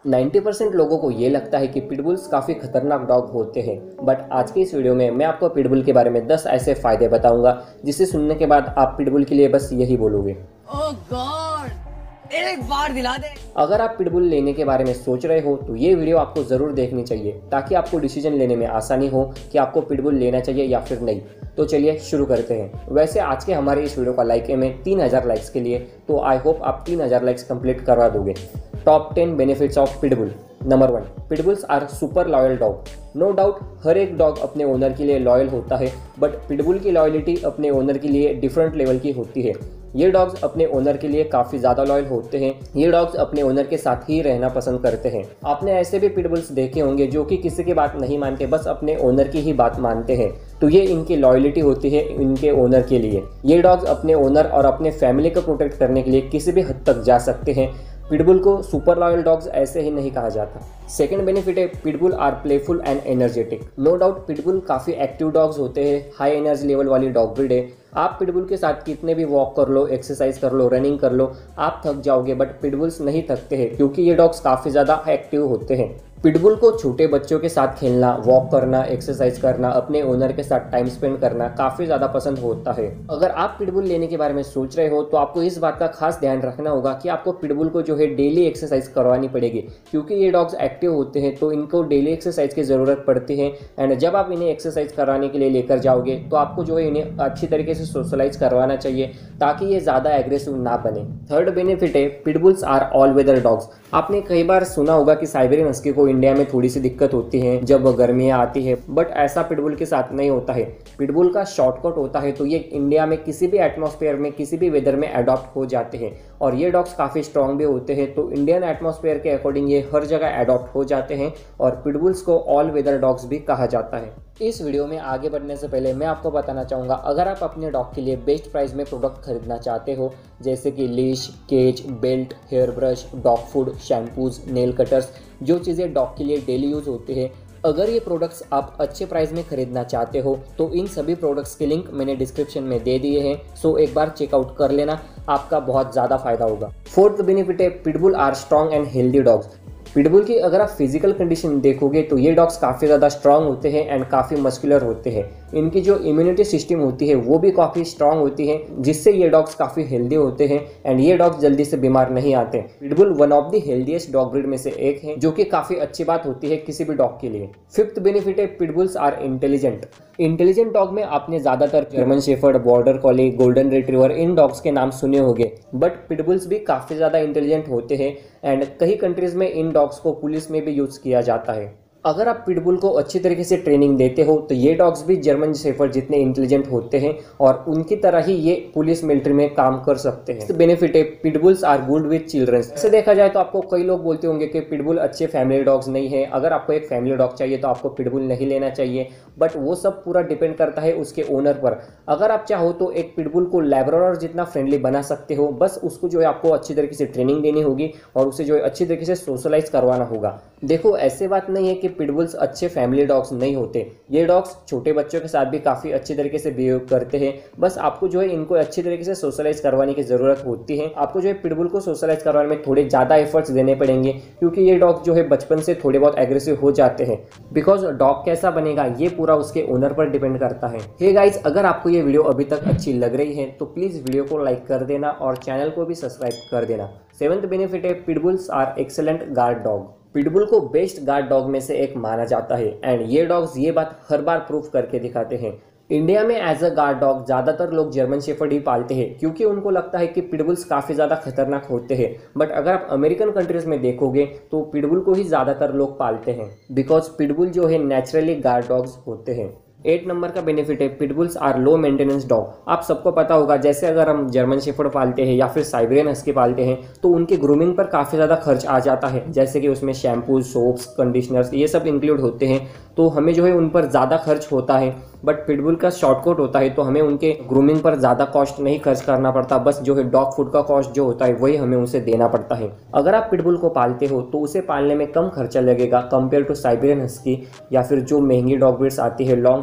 90% लोगों को ये लगता है कि पिटबुल्स काफ़ी खतरनाक डॉग होते हैं, बट आज के इस वीडियो में मैं आपको पिटबुल के बारे में 10 ऐसे फ़ायदे बताऊंगा जिसे सुनने के बाद आप पिटबुल के लिए बस यही बोलोगे, ओह गॉड, एक बार दिला दे। अगर आप पिटबुल लेने के बारे में सोच रहे हो तो ये वीडियो आपको ज़रूर देखनी चाहिए ताकि आपको डिसीजन लेने में आसानी हो कि आपको पिटबुल लेना चाहिए या फिर नहीं। तो चलिए शुरू करते हैं। वैसे आज के हमारे इस वीडियो का लाइक एम है 3000 लाइक्स के लिए, तो आई होप आप 3000 लाइक्स कंप्लीट करवा दोगे। Top 10 benefits of pitbull. Number 1, pitbulls are super loyal dog. No doubt हर एक डॉग अपने ओनर के लिए लॉयल होता है, बट पिटबुल की लॉयलिटी अपने ओनर के लिए डिफरेंट लेवल की होती है। ये डॉग्स अपने ओनर के लिए काफ़ी ज़्यादा लॉयल होते हैं। ये डॉग्स अपने ओनर के साथ ही रहना पसंद करते हैं। आपने ऐसे भी पिटबुल्स देखे होंगे जो कि किसी की बात नहीं मानते, बस अपने ओनर की ही बात मानते हैं, तो ये इनकी लॉयलिटी होती है इनके ओनर के लिए। ये डॉग्स अपने ओनर और अपने फैमिली को प्रोटेक्ट करने के लिए किसी भी हद तक जा सकते हैं। पिटबुल को सुपर लॉयल डॉग्स ऐसे ही नहीं कहा जाता। सेकंड बेनिफिट है, pitbull are playful and energetic. No doubt pitbull काफ़ी एक्टिव डॉग्स होते हैं, हाई एनर्जी लेवल वाली डॉग ब्रीड है। आप पिटबुल के साथ कितने भी वॉक कर लो, एक्सरसाइज कर लो, रनिंग कर लो, आप थक जाओगे, बट पिटबुल्स नहीं थकते हैं क्योंकि ये डॉग्स काफ़ी ज़्यादा एक्टिव होते हैं। पिटबुल को छोटे बच्चों के साथ खेलना, वॉक करना, एक्सरसाइज करना, अपने ओनर के साथ टाइम स्पेंड करना काफ़ी ज़्यादा पसंद होता है। अगर आप पिटबुल लेने के बारे में सोच रहे हो तो आपको इस बात का खास ध्यान रखना होगा कि आपको पिटबुल को जो है डेली एक्सरसाइज करवानी पड़ेगी, क्योंकि ये डॉग्स एक्टिव होते हैं तो इनको डेली एक्सरसाइज की ज़रूरत पड़ती है। एंड जब आप इन्हें एक्सरसाइज कराने के लिए लेकर जाओगे तो आपको जो है इन्हें अच्छी तरीके से सोशलाइज करवाना चाहिए ताकि ये ज़्यादा एग्रेसिव ना बने। थर्ड बेनिफिट है, pitbulls are all weather dogs. आपने कई बार सुना होगा कि साइबेरियन हस्की को इंडिया में थोड़ी सी दिक्कत होती है जब गर्मियाँ आती है, बट ऐसा पिटबुल के साथ नहीं होता है। पिटबुल का शॉर्टकट होता है, तो ये इंडिया में किसी भी एटमॉस्फेयर में, किसी भी वेदर में अडॉप्ट हो जाते हैं। और ये डॉग्स काफ़ी स्ट्रॉन्ग भी होते हैं, तो इंडियन एटमॉस्फेयर के अकॉर्डिंग ये हर जगह अडॉप्ट हो जाते हैं और पिटबुल्स को ऑल वेदर डॉग्स भी कहा जाता है। इस वीडियो में आगे बढ़ने से पहले मैं आपको बताना चाहूँगा, अगर आप अपने डॉग के लिए बेस्ट प्राइस में प्रोडक्ट खरीदना चाहते हो, जैसे कि leash, cage, belt, hair brush, dog food, shampoos, nail cutters, जो चीज़ें डॉग के लिए डेली यूज़ होती है, अगर ये प्रोडक्ट्स आप अच्छे प्राइस में खरीदना चाहते हो तो इन सभी प्रोडक्ट्स के लिंक मैंने डिस्क्रिप्शन में दे दिए हैं, सो एक बार चेकआउट कर लेना, आपका बहुत ज़्यादा फायदा होगा। फोर्थ बेनिफिट है, pitbull are strong and healthy dogs. Pitbull की अगर आप फिजिकल कंडीशन देखोगे तो ये डॉग्स काफ़ी ज़्यादा स्ट्रॉन्ग होते हैं एंड काफ़ी मस्कुलर होते हैं। इनकी जो इम्यूनिटी सिस्टम होती है वो भी काफ़ी स्ट्रॉन्ग होती है, जिससे ये डॉग्स काफ़ी हेल्दी होते हैं एंड ये डॉग्स जल्दी से बीमार नहीं आते। Pitbull one of the healthiest dog breed में से एक है, जो कि काफ़ी अच्छी बात होती है किसी भी डॉग के लिए। फिफ्थ बेनिफिट है, pitbulls are intelligent. Intelligent dog में आपने ज़्यादातर German shepherd, border collie, golden retriever, इन डॉग्स के नाम सुने होंगे, बट पिटबुल्स भी काफ़ी ज़्यादा इंटेलिजेंट होते हैं एंड कई कंट्रीज़ में इन डॉग्स को पुलिस में भी यूज़ किया जाता है। अगर आप पिटबुल को अच्छी तरीके से ट्रेनिंग देते हो तो ये डॉग्स भी जर्मन शेफर्ड जितने इंटेलिजेंट होते हैं और उनकी तरह ही ये पुलिस मिलिट्री में काम कर सकते हैं। बेनिफिट है, pitbulls are good with children. ऐसे देखा जाए तो आपको कई लोग बोलते होंगे कि पिटबुल अच्छे फैमिली डॉग्स नहीं है, अगर आपको एक फैमिली डॉग चाहिए तो आपको पिटबुल नहीं लेना चाहिए, बट वो सब पूरा डिपेंड करता है उसके ओनर पर। अगर आप चाहो तो एक पिटबुल को लैब्राडोर जितना फ्रेंडली बना सकते हो, बस उसको जो है आपको अच्छी तरीके से ट्रेनिंग देनी होगी और उसे जो है अच्छी तरीके से सोशलाइज करवाना होगा। देखो ऐसे बात नहीं है कि पिटबुल्स अच्छे फैमिली डॉग्स नहीं होते, ये डॉग्स छोटे बच्चों के साथ भी काफ़ी अच्छी तरीके से बिहेव करते हैं, बस आपको जो है इनको अच्छी तरीके से सोशलाइज करवाने की ज़रूरत होती है। आपको जो है पिटबुल को सोशलाइज करवाने में थोड़े ज़्यादा एफर्ट्स देने पड़ेंगे, क्योंकि ये डॉग जो है बचपन से थोड़े बहुत एग्रेसिव हो जाते हैं। बिकॉज डॉग कैसा बनेगा ये पूरा उसके ओनर पर डिपेंड करता है। हे गाइज, अगर आपको ये वीडियो अभी तक अच्छी लग रही है तो प्लीज़ वीडियो को लाइक कर देना और चैनल को भी सब्सक्राइब कर देना। सेवंथ बेनिफिट है, pitbulls are excellent guard dog. Pitbull को बेस्ट गार्ड डॉग में से एक माना जाता है एंड ये डॉग्स ये बात हर बार प्रूफ करके दिखाते हैं। इंडिया में एज अ गार्ड डॉग ज़्यादातर लोग जर्मन शेफर्ड ही पालते हैं, क्योंकि उनको लगता है कि पिटबुल्स काफ़ी ज़्यादा खतरनाक होते हैं, बट अगर आप अमेरिकन कंट्रीज़ में देखोगे तो पिटबुल को ही ज़्यादातर लोग पालते हैं, बिकॉज पिटबुल जो है नेचुरली गार्ड डॉग्स होते हैं। 8 नंबर का बेनिफिट है, pitbulls are low maintenance dog. आप सबको पता होगा, जैसे अगर हम जर्मन शेफर्ड पालते हैं या फिर साइबेरियन हस्की पालते हैं तो उनकी ग्रूमिंग पर काफ़ी ज़्यादा खर्च आ जाता है, जैसे कि उसमें शैम्पूज, सोप्स, कंडीशनर्स ये सब इंक्लूड होते हैं, तो हमें जो है उन पर ज़्यादा खर्च होता है। बट पिटबुल का शॉर्टकट होता है, तो हमें उनके ग्रूमिंग पर ज़्यादा कॉस्ट नहीं खर्च करना पड़ता, बस जो है डॉग फूड का कॉस्ट जो होता है वही हमें उसे देना पड़ता है। अगर आप पिटबुल को पालते हो तो उसे पालने में कम खर्चा लगेगा कंपेयर टू साइबेरियन हस्की या फिर जो महंगी डॉग ब्रीड्स आती है लॉन्ग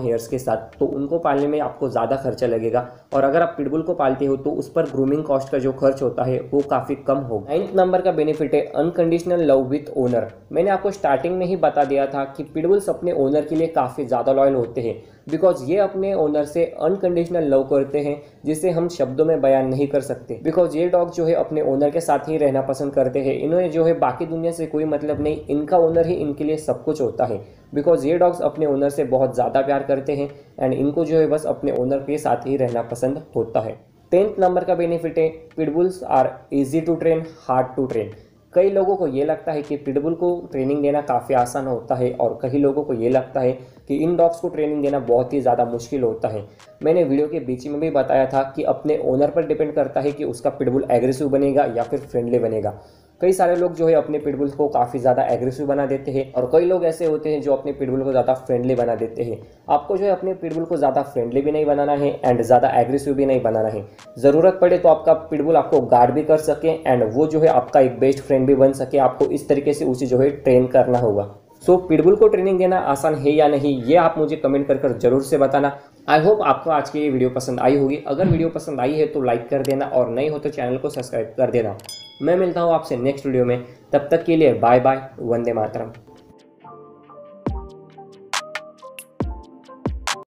हेयर्स के साथ, तो उनको पालने में आपको ज़्यादा खर्चा लगेगा। और अगर आप पिटबुल को पालते हो तो उस पर ग्रूमिंग कॉस्ट का जो खर्च होता है वो काफ़ी कम होगा। 9th नंबर का बेनिफिट है अनकंडीशनल लव विथ ओनर। मैंने आपको स्टार्टिंग में ही बता दिया था कि पिटबुल्स अपने ओनर के लिए काफ़ी ज़्यादा लॉयल होते हैं, बिकॉज ये अपने ओनर से अनकंडीशनल लव करते हैं जिसे हम शब्दों में बयान नहीं कर सकते। बिकॉज ये डॉग जो है अपने ओनर के साथ ही रहना पसंद करते हैं। इन्हें जो है बाकी दुनिया से कोई मतलब नहीं, इनका ओनर ही इनके लिए सब कुछ होता है। बिकॉज ये डॉग्स अपने ओनर से बहुत ज़्यादा प्यार करते हैं एंड इनको जो है बस अपने ओनर के साथ ही रहना पसंद होता है। 10th नंबर का बेनिफिट है pitbulls are easy to train, hard to train. कई लोगों को ये लगता है कि पिटबुल को ट्रेनिंग देना काफ़ी आसान होता है और कई लोगों को ये लगता है कि इन डॉग्स को ट्रेनिंग देना बहुत ही ज़्यादा मुश्किल होता है। मैंने वीडियो के बीच में भी बताया था कि अपने ओनर पर डिपेंड करता है कि उसका पिटबुल एग्रेसिव बनेगा या फिर फ्रेंडली बनेगा। कई सारे लोग जो है अपने पिटबुल को काफ़ी ज़्यादा एग्रेसिव बना देते हैं और कई लोग ऐसे होते हैं जो अपने पिटबुल को ज़्यादा फ्रेंडली बना देते हैं। आपको जो है अपने पिटबुल को ज़्यादा फ्रेंडली भी नहीं बनाना है एंड ज़्यादा एग्रेसिव भी नहीं बनाना है। ज़रूरत पड़े तो आपका पिटबुल आपको गार्ड भी कर सके एंड वो जो है आपका एक बेस्ट फ्रेंड भी बन सके। आपको इस तरीके से उसे जो है ट्रेन करना होगा। सो पिटबुल को ट्रेनिंग देना आसान है या नहीं, ये आप मुझे कमेंट कर जरूर से बताना। आई होप आपको आज की ये वीडियो पसंद आई होगी। अगर वीडियो पसंद आई है तो लाइक कर देना और नहीं हो तो चैनल को सब्सक्राइब कर देना। मैं मिलता हूँ आपसे नेक्स्ट वीडियो में, तब तक के लिए बाय बाय, वंदे मातरम।